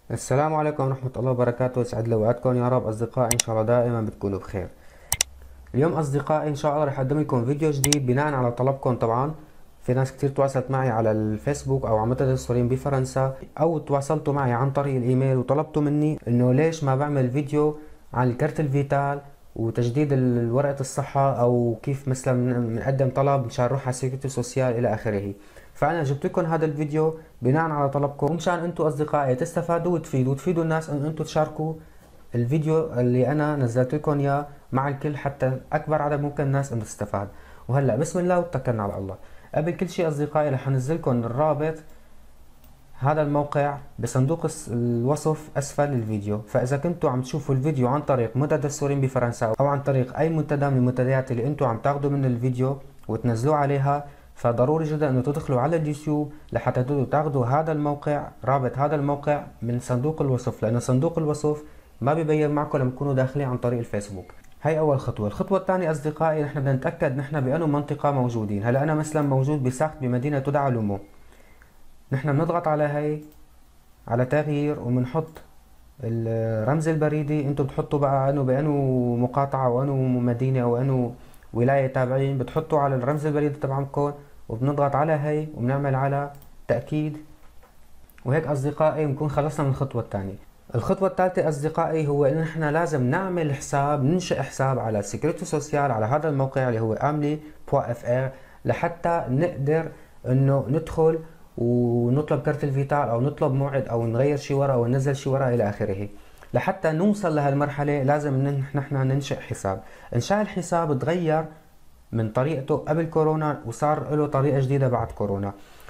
السلام عليكم ورحمة الله وبركاته. يسعد لي وقتكم يا رب أصدقائي، إن شاء الله دائما بتكونوا بخير. اليوم أصدقائي إن شاء الله رح أقدم لكم فيديو جديد بناء على طلبكم. طبعا في ناس كتير تواصلت معي على الفيسبوك أو على منتدى السوريين بفرنسا، أو تواصلتوا معي عن طريق الإيميل وطلبتوا مني إنه ليش ما بعمل فيديو عن الكرت الفيتال وتجديد ورقة الصحة، أو كيف مثلا بنقدم طلب مشان نروح على السيكوريتي سوسيال إلى آخره. فأنا جبت لكم هذا الفيديو بناء على طلبكم، ومشان أنتم أصدقائي تستفادوا وتفيدوا الناس، إن أنتم تشاركوا الفيديو اللي أنا نزلت لكم إياه مع الكل، حتى أكبر عدد ممكن الناس إنه تستفاد. وهلا بسم الله واتكلنا على الله. قبل كل شيء أصدقائي رح أنزل لكم الرابط هذا الموقع بصندوق الوصف أسفل الفيديو، فإذا كنتوا عم تشوفوا الفيديو عن طريق منتدى السوريين بفرنسا أو عن طريق أي منتدى من المنتديات اللي أنتوا عم تاخدوا من الفيديو وتنزلوه عليها، فضروري جدا أنه تدخلوا على اليوتيوب لحتى تاخدوا هذا الموقع، رابط هذا الموقع من صندوق الوصف، لأن صندوق الوصف ما بيبين معكم لما تكونوا داخلين عن طريق الفيسبوك. هاي أول خطوة. الخطوة الثانية أصدقائي، نحن بدنا نتأكد نحن بأنه منطقة موجودين. هلا أنا مثلا موجود بساحت بمدينة تدعى لومو. نحن بنضغط على هاي، على تغيير، وبنحط الرمز البريدي. انتوا بتحطوا بقى انه بانه مقاطعة او انه مدينة او انه ولاية تابعين، بتحطوا على الرمز البريدي تبعكم، وبنضغط على هي وبنعمل على تأكيد. وهيك أصدقائي بنكون خلصنا من الخطوة الثانية. الخطوة الثالثة أصدقائي هو إن إحنا لازم نعمل حساب، ننشئ حساب على سيكوريتي سوسيال على هذا الموقع اللي هو amli.fr، لحتى نقدر إنه ندخل ونطلب كرت الفيتال أو نطلب موعد أو نغير شي ورقة أو ننزل شي ورقة إلى آخره. لحتى نوصل لهالمرحلة لازم نحن ننشئ حساب. إنشاء الحساب تغير من طريقته قبل كورونا وصار له طريقة جديدة بعد كورونا.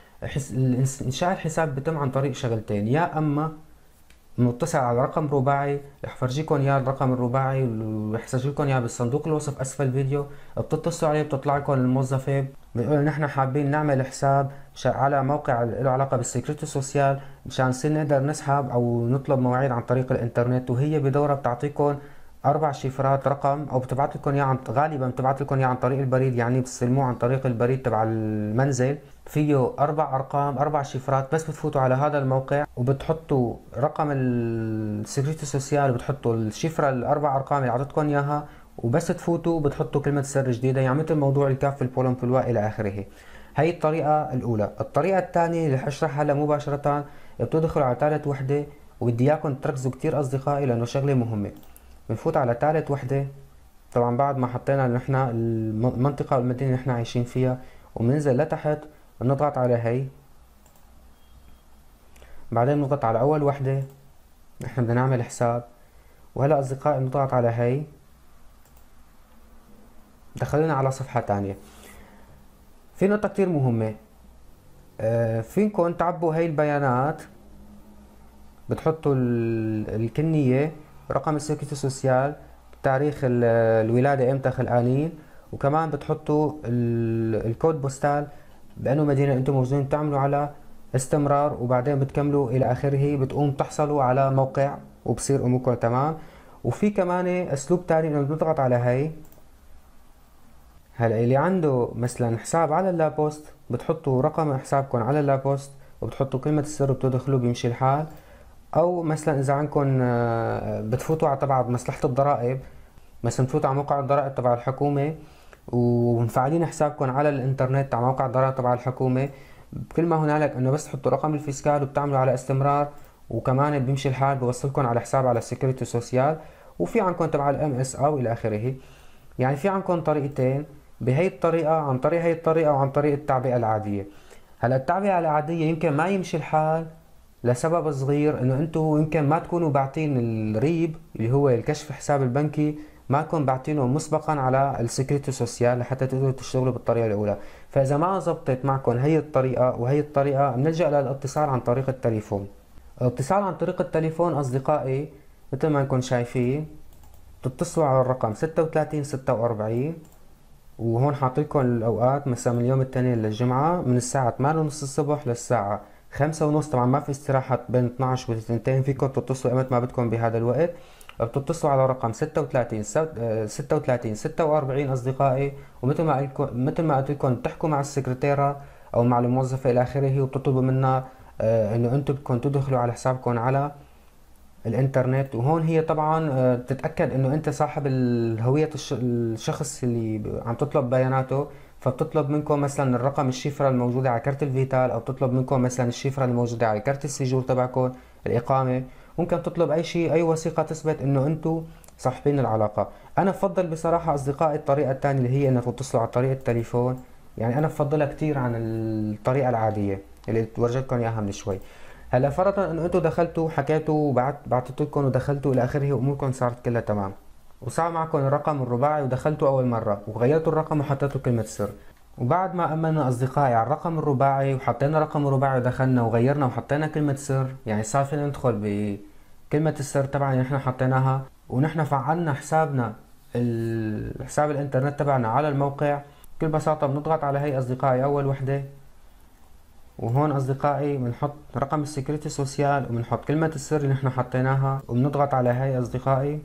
إنشاء الحساب بتم عن طريق شغلتين، يا أما متصل على رقم رباعي، رح فرجيكم اياه الرقم الرباعي ورح سجلكم اياه بالصندوق الوصف اسفل الفيديو. بتتصلوا عليه بتطلع لكم الموظفه بيقولوا نحن حابين نعمل حساب على موقع له علاقه بالسيكوريتي سوسيال مشان نصير نقدر نسحب او نطلب مواعيد عن طريق الانترنت. وهي بدورة بتعطيكم 4 شفرات رقم، او بتبعت لكم اياه غالبا بتبعت لكم اياه عن طريق البريد، يعني بتستلموه عن طريق البريد تبع المنزل. فيه 4 أرقام، 4 شفرات. بس بتفوتوا على هذا الموقع وبتحطوا رقم السكرتي سوسيال وبتحطوا الشفرة ال4 أرقام اللي عطتكم إياها، وبس تفوتوا بتحطوا كلمة سر جديدة، يعني مثل موضوع الكاف البولم في الواء إلى آخره. هي الطريقة الأولى. الطريقة الثانية اللي حشرحها هلا مباشرة، بتدخلوا على ثالث وحدة، وبدي إياكم تركزوا كتير أصدقائي لأنه شغلة مهمة. بنفوت على ثالث وحدة، طبعا بعد ما حطينا نحن المنطقة والمدينة اللي نحن عايشين فيها، وبننزل لتحت بنضغط على هي. بعدين بنضغط على أول وحدة، نحن بدنا نعمل حساب. وهلا أصدقائي بنضغط على هي، دخلنا على صفحة تانية. في نقطة كتير مهمة، فينكم تعبوا هي البيانات. بتحطوا الكنية، رقم السيكوريتي سوسيال، تاريخ الولادة امتى خلقانين، وكمان بتحطوا الكود بوستال بأنه مدينة انتم موجودين، تعملوا على استمرار، وبعدين بتكملوا إلى آخره. بتقوم تحصلوا على موقع وبصير أموركم تمام. وفي كمان أسلوب تاني إنه بنضغط على هي. هلا اللي عنده مثلا حساب على اللابوست بتحطوا رقم حسابكم على اللابوست وبتحطوا كلمة السر وبتدخلوا بيمشي الحال. او مثلا اذا عندكم بتفوتوا على تبع مصلحة الضرائب، مثلا بتفوتوا على موقع الضرائب تبع الحكومة ومفعلين حسابكم على الانترنت على موقع الضرائب تبع الحكومة. كل ما هنالك انه بس تحطوا رقم الفيسكال وبتعملوا على استمرار، وكمان بيمشي الحال بوصلكم على حساب على السيكوريتي سوسيال. وفي عندكم تبع الام اس او الى اخره. يعني في عندكم طريقتين، بهي الطريقة، عن طريق هي الطريقة وعن طريق التعبئة العادية. هلا التعبئة العادية يمكن ما يمشي الحال لسبب صغير، انه انتم يمكن ما تكونوا باعتين الريب اللي هو الكشف حساب البنكي، ما تكون باعتينه مسبقا على السكرتي سوسيال لحتى تقدروا تشتغلوا بالطريقة الأولى. فإذا ما زبطت معكم هي الطريقة وهي الطريقة، بنلجأ للاتصال عن طريق التليفون. الاتصال عن طريق التليفون أصدقائي مثل ما انكم شايفين، بتتصلوا على الرقم 3646، وهون حاطيلكم الأوقات مثلا من اليوم التاني للجمعة من الساعة 8:30 الصبح للساعة 5:30. طبعا ما في استراحة بين 12 و 2، فيكم تتصلوا ايمت ما بدكم بهذا الوقت. بتتصلوا على رقم 36 46 أصدقائي، ومثل ما قلت لكم بتحكوا مع السكرتيرة أو مع الموظفة إلى آخره، وبتطلبوا منها إنه أنتم بدكم تدخلوا على حسابكم على الانترنت. وهون هي طبعا بتتأكد انه انت صاحب الهوية، الشخص اللي عم تطلب بياناته. فبتطلب منكم مثلا الرقم الشفرة الموجودة على كارت الفيتال، او بتطلب منكم مثلا الشفرة الموجودة على كارت السجور تبعكم، الإقامة. ممكن تطلب اي شيء، اي وثيقة تثبت انه انتم صاحبين العلاقة. انا بفضل بصراحة اصدقائي الطريقة الثانية اللي هي انك تتصلوا على طريق التليفون. يعني انا بفضلها كتير عن الطريقة العادية اللي ورجيتكم اياها من شوي. هلا فرضا انه انتوا دخلتوا حكيتوا بعتت لكم ودخلتوا الى اخره، اموركم صارت كلها تمام، وصار معكم الرقم الرباعي ودخلتوا اول مره وغيرتوا الرقم وحطيتوا كلمه سر. وبعد ما امنا اصدقائي على الرقم الرباعي وحطينا رقم رباعي ودخلنا وغيرنا وحطينا كلمه سر، يعني صار فينا ندخل بكلمه السر طبعا اللي نحن حطيناها، ونحن فعلنا حسابنا حساب الانترنت تبعنا على الموقع. بكل بساطه بنضغط على هي اصدقائي اول وحده، وهون اصدقائي بنحط رقم السكيورتي سوسيال وبنحط كلمة السر اللي نحن حطيناها وبنضغط على هاي اصدقائي.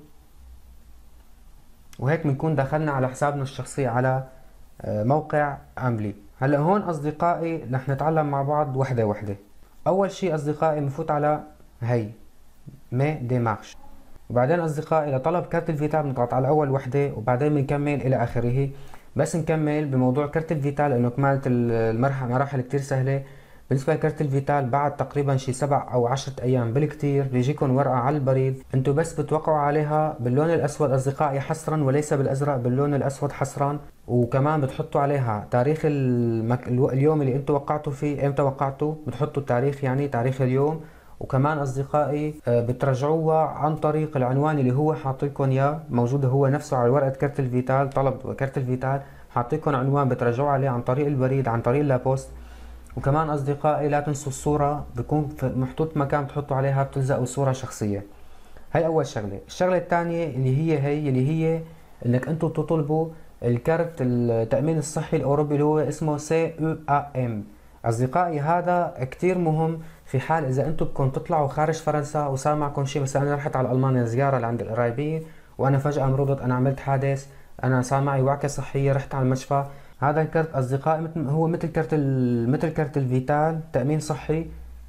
وهيك بنكون دخلنا على حسابنا الشخصي على موقع امبلي. هلا هون اصدقائي رح نتعلم مع بعض وحدة وحدة. اول شي اصدقائي بنفوت على هي مي ديمارش، وبعدين اصدقائي لطلب كارت الفيتال بنضغط على اول وحدة وبعدين بنكمل الى اخره. بس نكمل بموضوع كارت الفيتال انه كمالة المراحل كتير سهلة. بالنسبة لكارت الفيتال بعد تقريبا شي 7 أو 10 أيام بالكتير بيجيكم ورقة على البريد، انتو بس بتوقعوا عليها باللون الأسود أصدقائي حصرا وليس بالأزرق، باللون الأسود حصرا. وكمان بتحطوا عليها تاريخ اليوم اللي انتو وقعتوا فيه، امتى وقعتوا بتحطوا التاريخ، يعني تاريخ اليوم. وكمان أصدقائي بترجعوها عن طريق العنوان اللي هو حاطلكم إياه، موجود هو نفسه على ورقة كارت الفيتال، طلب كارت الفيتال حاطلكم عنوان بترجعوا عليه عن طريق البريد، عن طريق اللابوست. وكمان اصدقائي لا تنسوا الصورة، بكون محطوط مكان بتحطوا عليها بتلزقوا صورة شخصية. هاي اول شغلة. الشغلة الثانية اللي هي انك انتم تطلبوا الكارت التأمين الصحي الاوروبي اللي هو اسمه CEAM. اصدقائي هذا كتير مهم في حال اذا انتم بدكم تطلعوا خارج فرنسا وصار معكم شيء. مثلا انا رحت على المانيا زيارة لعند القرايبين وانا فجأة مرضت، انا عملت حادث، انا صار معي وعكة صحية، رحت على المشفى. هذا الكرت اصدقائي هو مثل كرت الفيتال تأمين صحي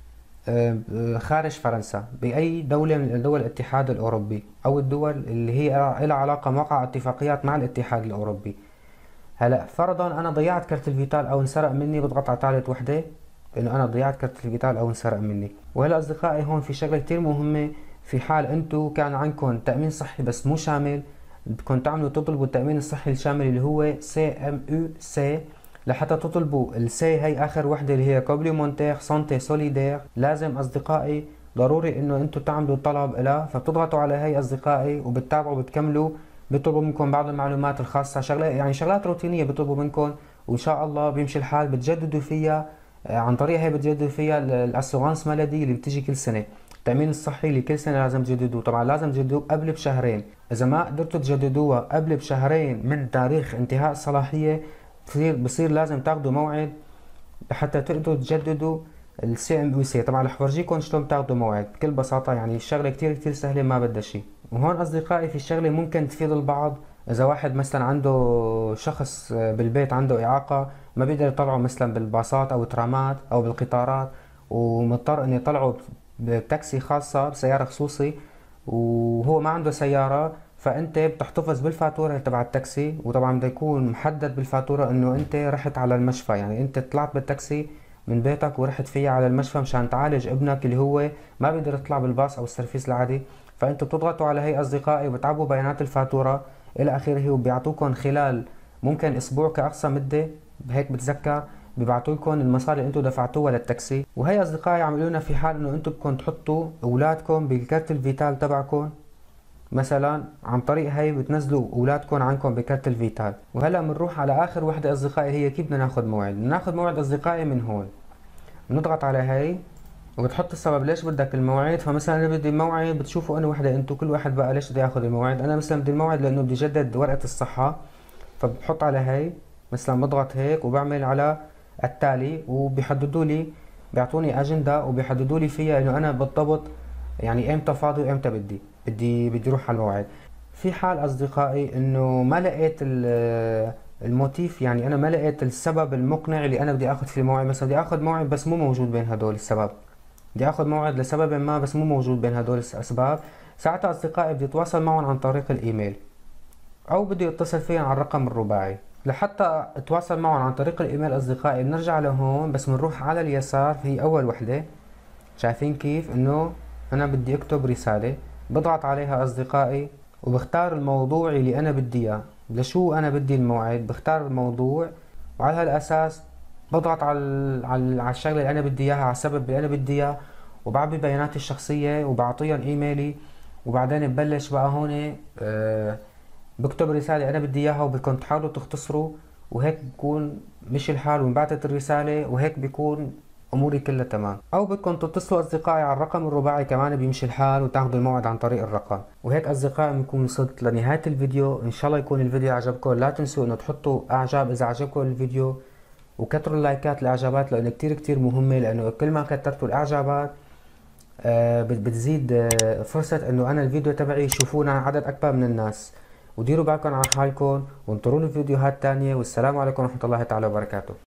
خارج فرنسا باي دولة من دول الاتحاد الاوروبي او الدول اللي هي لها علاقة موقع اتفاقيات مع الاتحاد الاوروبي. هلا فرضا انا ضيعت كرت الفيتال او انسرق مني، بضغط على ثالث وحدة انه انا ضيعت كرت الفيتال او انسرق مني. وهلا اصدقائي هون في شغلة كتير مهمة. في حال انتو كان عندكم تأمين صحي بس مو شامل، بدكم تعملوا تطلبوا التأمين الصحي الشامل اللي هو CMU-C. لحتى تطلبوا السي هي اخر وحده اللي هي كومبليمونتير سانتي سوليدير، لازم اصدقائي ضروري انه انتم تعملوا طلب لها. فبتضغطوا على هي اصدقائي وبتتابعوا بتكملوا. بيطلبوا منكم بعض المعلومات الخاصه، شغلات يعني شغلات روتينيه بيطلبوا منكم، وان شاء الله بيمشي الحال. بتجددوا فيها عن طريق هي بتجددوا فيها الاسورانس مالدي اللي بتيجي كل سنه. التأمين الصحي اللي كل سنة لازم تجددوه، طبعا لازم تجددوه قبل بشهرين. إذا ما قدرتوا تجددوها قبل بشهرين من تاريخ انتهاء الصلاحية بصير لازم تاخدوا موعد حتى تقدروا تجددوا CMU-C. طبعا رح فرجيكم شلون بتاخدوا موعد بكل بساطة، يعني الشغلة كتير سهلة ما بدها شي. وهون أصدقائي في شغلة ممكن تفيد البعض. إذا واحد مثلا عنده شخص بالبيت عنده إعاقة ما بيقدر يطلعه مثلا بالباصات أو ترامات أو بالقطارات، ومضطر إنه يطلعه بتاكسي خاصة بسيارة خصوصي، وهو ما عنده سيارة، فانت بتحتفظ بالفاتورة تبع التاكسي. وطبعا بده يكون محدد بالفاتورة انه انت رحت على المشفى، يعني انت طلعت بالتاكسي من بيتك ورحت فيه على المشفى مشان تعالج ابنك اللي هو ما بيقدر يطلع بالباص او السرفيس العادي. فانتوا بتضغطوا على هي اصدقائي وبتعبوا بيانات الفاتورة الى اخره، وبيعطوكم خلال ممكن اسبوع كاقصى مدة هيك بتذكر، بيبعتوا لكم المصاري اللي انتم دفعتوها للتاكسي. وهي اصدقائي عملوا لنا في حال انه انتم بدكم تحطوا اولادكم بالكارت الفيتال تبعكم مثلا، عن طريق هي بتنزلوا اولادكم عنكم بكارت الفيتال. وهلا بنروح على اخر وحده اصدقائي، هي كيف بدنا ناخذ موعد. بدنا ناخذ موعد اصدقائي من هون، بنضغط على هي وبتحط السبب ليش بدك الموعد. فمثلا انا بدي موعد، بتشوفوا انا وحده انتم كل واحد بقى ليش بده ياخذ الموعد. انا مثلا بدي الموعد لانه بدي جدد ورقه الصحه، فبحط على هي مثلا بضغط هيك وبعمل على التالي، وبيحددوا لي بيعطوني اجنده وبيحددوا لي فيها انه انا بالضبط يعني امتى فاضي وامتى بدي اروح على الموعد. في حال اصدقائي انه ما لقيت الموتيف، يعني انا ما لقيت السبب المقنع اللي انا بدي اخذ فيه الموعد، مثلا بدي اخذ موعد بس مو موجود بين هدول السبب، بدي اخذ موعد لسبب ما بس مو موجود بين هدول الاسباب، ساعتها اصدقائي بدي اتواصل معهم عن طريق الايميل، او بدي اتصل فيهم على الرقم الرباعي. لحتى اتواصل معهم عن طريق الايميل اصدقائي بنرجع لهون، بس بنروح على اليسار في اول وحدة، شايفين كيف انه انا بدي اكتب رسالة، بضغط عليها اصدقائي وبختار الموضوع اللي انا بدي اياه. لشو انا بدي الموعد؟ بختار الموضوع، وعلى هالاساس بضغط على الشغله اللي انا بدي اياها، على السبب اللي انا بدي اياه، وبعبي بياناتي الشخصيه وبعطيهم ايميلي، وبعدين ببلش بقى هون بكتب الرساله انا بدي اياها، وبدكم تحاولوا تختصروا، وهيك بكون مشي الحال وانبعتت الرساله، وهيك بيكون اموري كلها تمام. او بدكم تتصلوا اصدقائي على الرقم الرباعي كمان بيمشي الحال، وتاخذوا الموعد عن طريق الرقم. وهيك اصدقائي بنكون وصلت لنهايه الفيديو. ان شاء الله يكون الفيديو عجبكم، لا تنسوا انه تحطوا اعجاب اذا عجبكم الفيديو، وكتروا اللايكات الاعجابات لانه كتير مهمه، لانه كل ما كترتوا الاعجابات بتزيد فرصه انه انا الفيديو تبعي يشوفونا عدد اكبر من الناس. وديروا بالكم على حالكم، وانطروني فيديوهات تانية، والسلام عليكم ورحمه الله تعالى وبركاته.